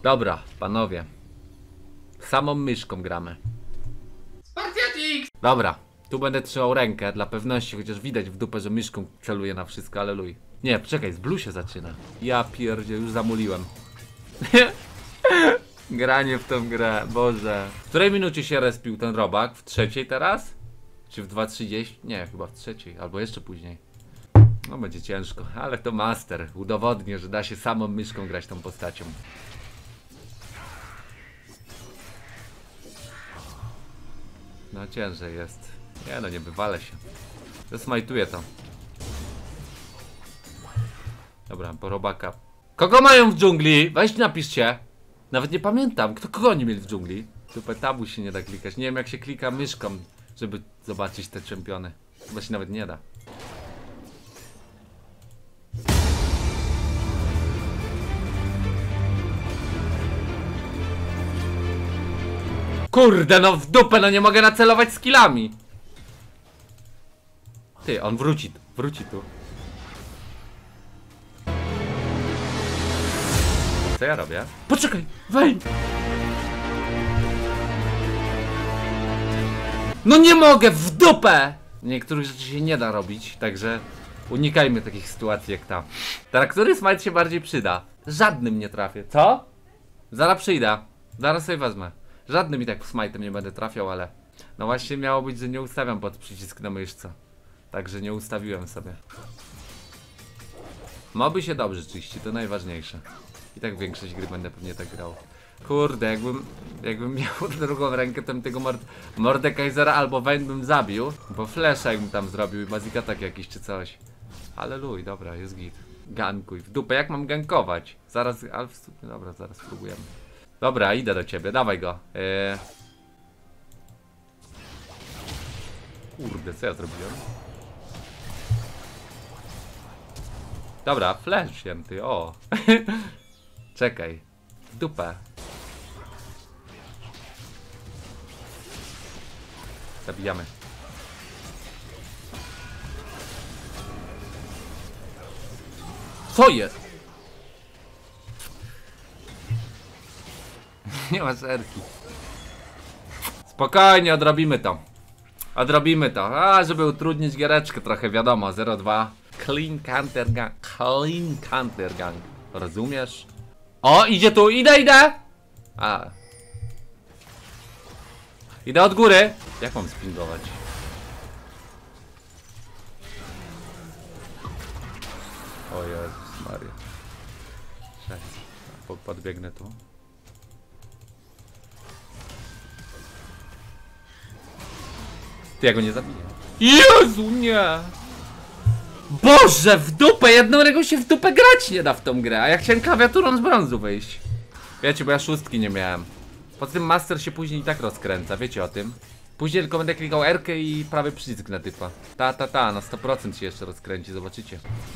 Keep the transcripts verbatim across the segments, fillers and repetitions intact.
Dobra, panowie. Samą myszką gramy. Spartiatik! Dobra, tu będę trzymał rękę dla pewności, chociaż widać w dupę, że myszką celuję na wszystko, ale luj. Nie, czekaj, z blue się zaczyna. Ja pierdzie, już zamuliłem. Granie w tą grę, Boże. W której minucie się respił ten robak? W trzeciej teraz? Czy w dwa trzydzieści? Nie, chyba w trzeciej, albo jeszcze później. No będzie ciężko, ale to master. Udowodnię, że da się samą myszką grać tą postacią. No ciężej jest. Nie no, nie wywalę się. Zasmajtuję to. Dobra, po robaka. Kogo mają w dżungli? Weź napiszcie. Nawet nie pamiętam, kto kogo oni mieli w dżungli. Super tabu się nie da klikać. Nie wiem jak się klika myszką, żeby zobaczyć te czempiony. Chyba się nawet nie da. Kurde, no w dupę, no nie mogę nacelować skillami. Ty, on wróci, wróci tu. Co ja robię? Poczekaj, wejdź! No nie mogę, w dupę! Niektórych rzeczy się nie da robić, także unikajmy takich sytuacji jak ta. Teraz który smite się bardziej przyda? Żadnym nie trafię. Co? Zaraz przyjdę. Zaraz sobie wezmę. Żadnym i tak smite'em nie będę trafiał, ale... No właśnie miało być, że nie ustawiam pod przycisk na myszce. Także nie ustawiłem sobie. Moby się dobrze czyści, to najważniejsze. I tak większość gry będę pewnie tak grał. Kurde, jakbym, jakbym miał drugą rękę, to bym tego Mord Mordekaisera albo Vayne bym zabił. Bo flasha jakbym tam zrobił i Magic Attack jakiś czy coś. Ale luj, dobra, jest git. Gankuj, w dupę, jak mam gankować? Zaraz, ale w sumie, dobra, zaraz spróbujemy. Dobra, idę do ciebie, dawaj go. Eee... Kurde, co ja zrobiłem? Dobra, flash wzięty, o. Czekaj. Dupę. Zabijamy. Co jest? Nie ma serki. Spokojnie, odrobimy to. Odrobimy to. A, żeby utrudnić giereczkę trochę, wiadomo. zero dwa. Clean counter gang. Clean counter gang. Rozumiesz? O, idzie tu, idę, idę! A. Idę od góry. Jak mam spingować? O Jezus Maria. Cześć. Podbiegnę tu. Ty, ja go nie zabiję. Jezu, nie! Boże, w dupę! Jedną ręką się w dupę grać nie da w tą grę. A ja chciałem klawiaturą z brązu wyjść. Wiecie, bo ja szóstki nie miałem. Poza tym master się później i tak rozkręca, wiecie o tym. Później tylko będę klikał R-kę i prawy przycisk na typa. Ta, ta, ta, na sto procent się jeszcze rozkręci, zobaczycie.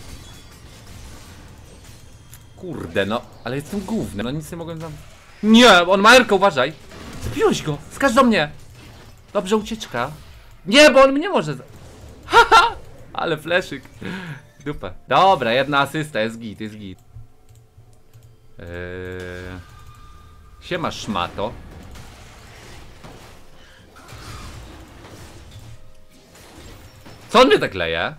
Kurde, no, ale jestem główny, no nic nie mogłem tam... Nie, on ma R-kę, uważaj! Zabiłeś go, skacz do mnie! Dobrze, ucieczka. Nie, bo on mnie może... Haha! Ale fleszyk. Dupa. Dobra, jedna asysta, jest git, jest git. Eee... Siema szmato. Co on mnie tak leje?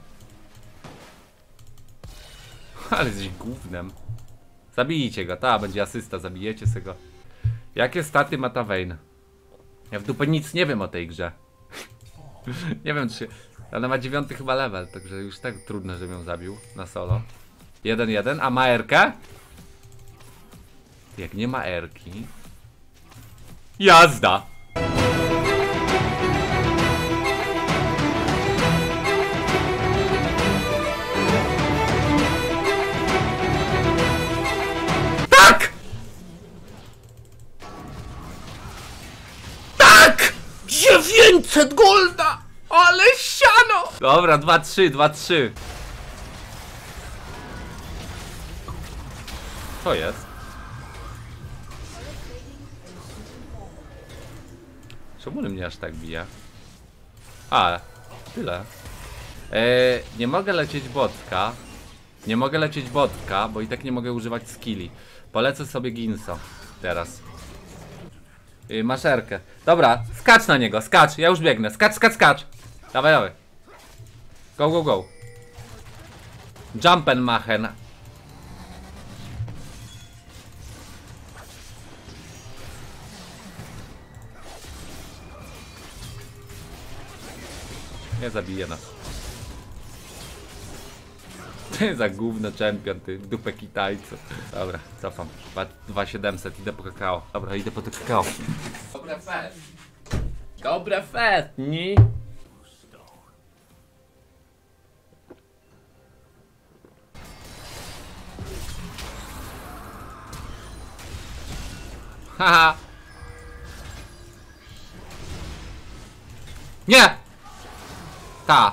Ale jesteś gównem. Zabijcie go, ta będzie asysta, zabijecie se go. Jakie staty ma ta Vayne? Ja w dupę nic nie wiem o tej grze. Nie wiem czy... Ona ma dziewiąty chyba level, także już tak trudno, żebym ją zabił na solo. jeden jeden, a ma R-kę? Jak nie ma R-ki... Jazda! Tak! Tak! dziewięćset golda! Ale siano! Dobra, dwa trzy, dwa trzy. Co jest? Czemu mnie aż tak bije? A, tyle. Eee, nie mogę lecieć botka. Nie mogę lecieć botka, bo i tak nie mogę używać skilli. Polecę sobie Ginso. teraz. Yy, maszerkę. Dobra, skacz na niego, skacz, ja już biegnę. Skacz, skacz, skacz. Dawaj, dawaj. Go, go, go. Jumpen machen. Nie zabije nas. Ty za gówno champion, ty w dupę kitajcu. Dobra, cofam. dwa tysiące siedemset, idę po kakao. Dobra, idę po to kakao. Dobre fest. Dobre fest, nie? Haha. Nie! Ta.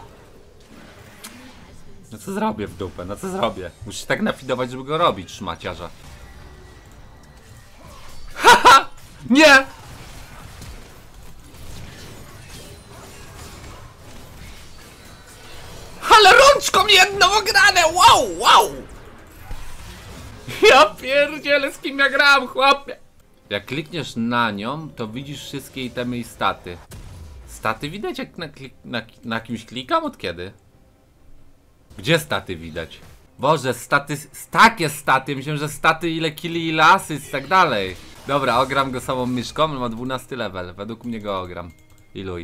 No co zrobię w dupę? No co zrobię? Musisz tak nafidować, żeby go robić, szmaciarza. Haha! Nie! Ale rączką jedną ograne! Wow, wow! Ja pierdzielę, z kim ja grałem, chłopie! Jak klikniesz na nią, to widzisz wszystkie itemy i staty. Staty widać, jak na, na, na kimś klikam? Od kiedy? Gdzie staty widać? Boże, staty, takie staty, myślę, że staty ile killi, ile asyst i tak dalej. Dobra, ogram go samą myszką, ma dwunasty level, według mnie go ogram. Iluj.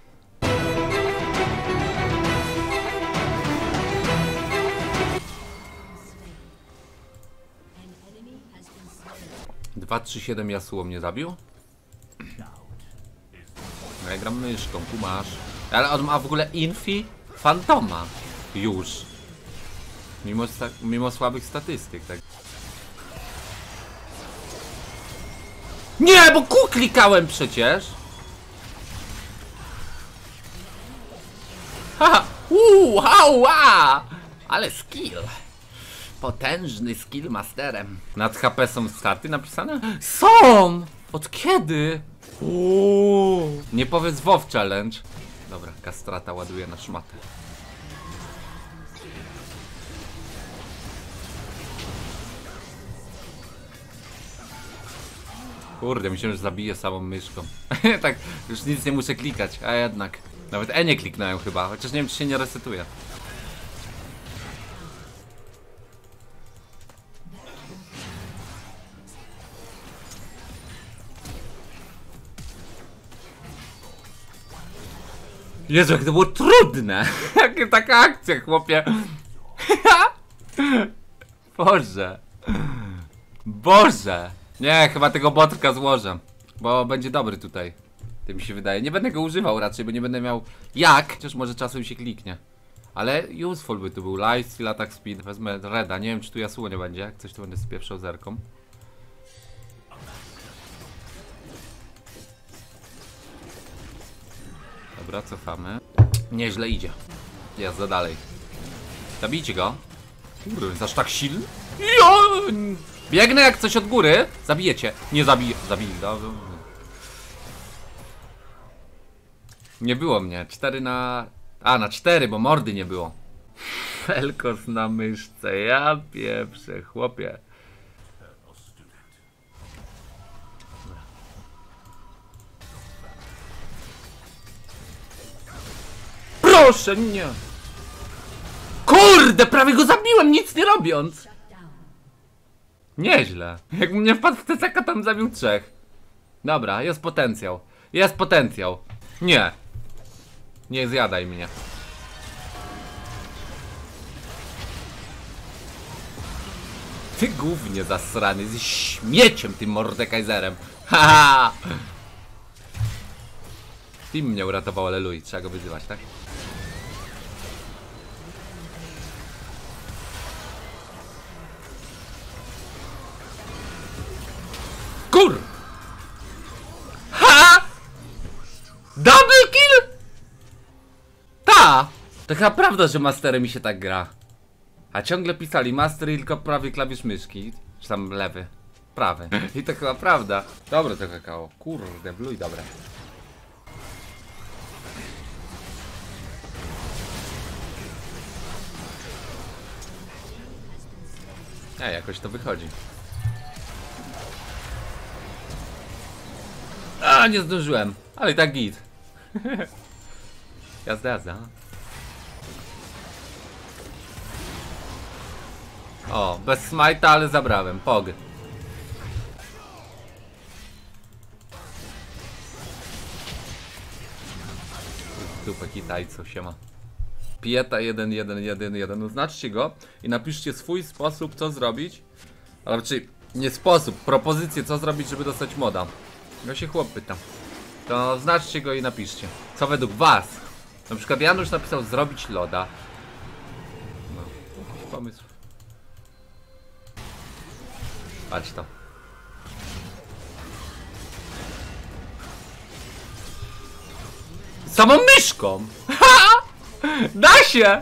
dwa trzy siedem Yasuo mnie zabił? No ja gram myszką, tu masz. Ale on ma w ogóle infi fantoma. Już. Mimo, mimo słabych statystyk, tak. Nie, bo ku klikałem przecież. Haha, uuu, hała. Ale skill. Potężny skill masterem. Nad H P są staty napisane? Są! Od kiedy? Uuu. Nie powiedz WoW challenge. Dobra, kastrata ładuje na szmatę. Kurde, myślałem, że zabiję samą myszką. Tak, już nic nie muszę klikać, a jednak. Nawet E nie kliknąłem chyba, chociaż nie wiem, czy się nie resetuje. Jezu, jak to było trudne! Jakie taka akcja, chłopie! Boże! Boże! Nie, chyba tego botrka złożę, bo będzie dobry tutaj. To mi się wydaje. Nie będę go używał raczej, bo nie będę miał jak, chociaż może czasem się kliknie. Ale useful by tu był. Lifesteal, attack speed. Wezmę Reda. Nie wiem, czy tu Yasuo nie będzie. Jak coś, to będę spieprzał zerką. Dobra, cofamy. Nieźle idzie. Jazda dalej. Zabijcie go. Kurde, jest aż tak silny? Ja! Biegnę jak coś od góry. Zabijecie. Nie zabiję. Zabili. Nie było mnie. cztery na... A, na cztery, bo mordy nie było. Felkos na myszce. Ja pieprzę, chłopie. Proszę, nie. Kurde, prawie go zabiłem, nic nie robiąc. Nieźle. Jak mnie wpadł w T C K, tam zabił trzech. Dobra, jest potencjał. Jest potencjał. Nie. Nie zjadaj mnie. Ty gównie zasrany, jesteś śmieciem tym Mordekaiserem. Haha! Team mnie uratował, aleluj. Trzeba go wyzywać, tak? Kur! Ha! Double kill! Ta! To chyba prawda, że masterem mi się tak gra. A ciągle pisali master i tylko prawy klawisz myszki. Czy tam lewy. Prawy. I to chyba prawda. Dobre to kakao. Kurde, bluj dobre. A jakoś to wychodzi. A, nie zdążyłem, ale i tak git. Jazda, jazda. O, bez smite'a, ale zabrałem, pog. Dupę kitajco, siema. Pieta jeden jeden jeden jeden, oznaczcie go i napiszcie swój sposób, co zrobić. Ale raczej nie sposób, propozycję, co zrobić, żeby dostać moda. Ja się chłop pyta. To oznaczcie go i napiszcie, co według was. Na przykład Janusz napisał zrobić loda. No, jakiś pomysł. Patrz to. Samą myszką! Da się!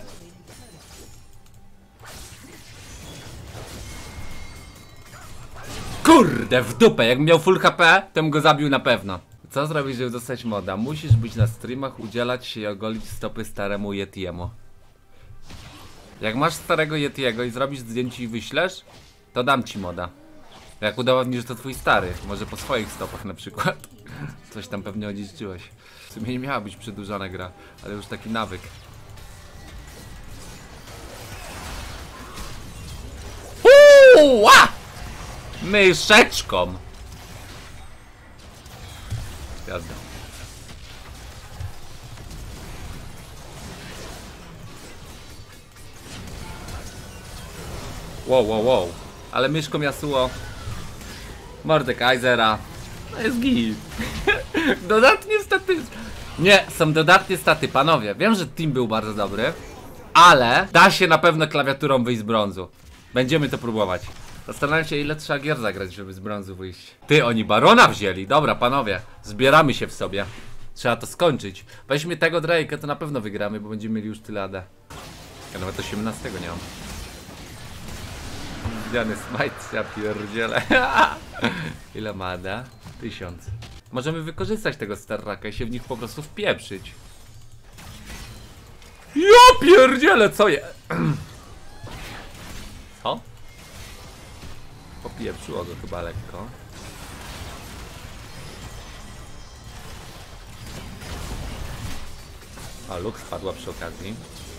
Kurde, w dupę, jak miał full H P, to bym go zabił na pewno. Co zrobić, żeby dostać moda? Musisz być na streamach, udzielać się i ogolić stopy staremu Yetiemu. Jak masz starego Yetiego i zrobisz zdjęcie i wyślesz, to dam ci moda. Jak udowodnisz, że to twój stary, może po swoich stopach na przykład. Coś tam pewnie odziedziczyłeś. W sumie nie miała być przedłużona gra, ale już taki nawyk. Uua! Myszeczką! Jazda. Wow, wow, wow. Ale myszką Yasuo. Mordekaisera. No jest git. Dodatnie staty. Nie, są dodatnie staty, panowie. Wiem, że team był bardzo dobry, ale da się na pewno klawiaturą wyjść z brązu. Będziemy to próbować. Zastanawiam się, ile trzeba gier zagrać, żeby z brązu wyjść. Ty, oni barona wzięli. Dobra, panowie, zbieramy się w sobie. Trzeba to skończyć. Weźmy tego Drake'a, to na pewno wygramy, bo będziemy mieli już tyle A D. Ja nawet osiemnastego nie mam. Widziany smite, ja pierdzielę. Ile ma A D? Tysiąc. Możemy wykorzystać tego Starraka i się w nich po prostu wpieprzyć. Ja pierdzielę, co je? Co? Popieprzyło go chyba lekko. A, Lux spadła przy okazji.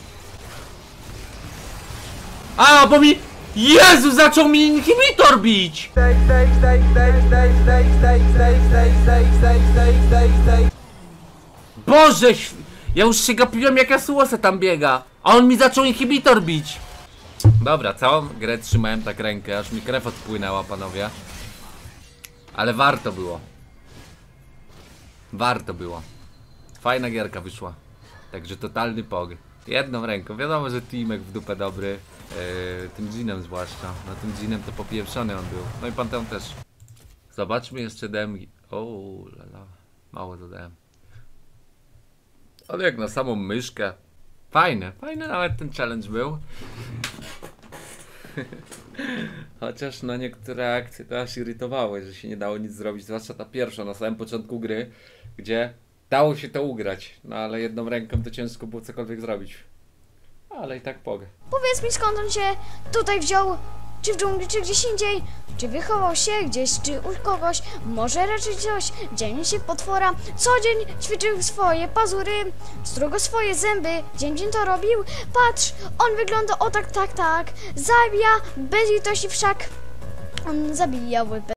A, bo mi... Jezu, zaczął mi inhibitor bić! Boże, ja już się gapiłem, jak Yasuo se tam biega, a on mi zaczął inhibitor bić. Dobra, całą grę trzymałem tak rękę, aż mi krew odpłynęła, panowie. Ale warto było. Warto było. Fajna gierka wyszła. Także totalny pog. Jedną ręką, wiadomo, że teamek w dupę dobry. Yy, tym Dżinem zwłaszcza. No tym Dżinem to popieprzony on był. No i Panteon też. Zobaczmy jeszcze D M. O, lala. Mało dodałem. Ale jak na samą myszkę. Fajne, fajny nawet ten challenge był. Chociaż na niektóre akcje to aż irytowały, że się nie dało nic zrobić. Zwłaszcza ta pierwsza na samym początku gry, gdzie dało się to ugrać. No ale jedną ręką to ciężko było cokolwiek zrobić. Ale i tak pogę. Powiedz mi, skąd on się tutaj wziął? Czy w dżungli, czy gdzieś indziej? Czy wychował się gdzieś, czy u kogoś? Może raczej coś? Dzień się potwora. Co dzień ćwiczył swoje pazury, strugo swoje zęby. Dzień dzień to robił. Patrz, on wygląda o tak, tak, tak. Zabija bez litości wszak. On zabija łypę.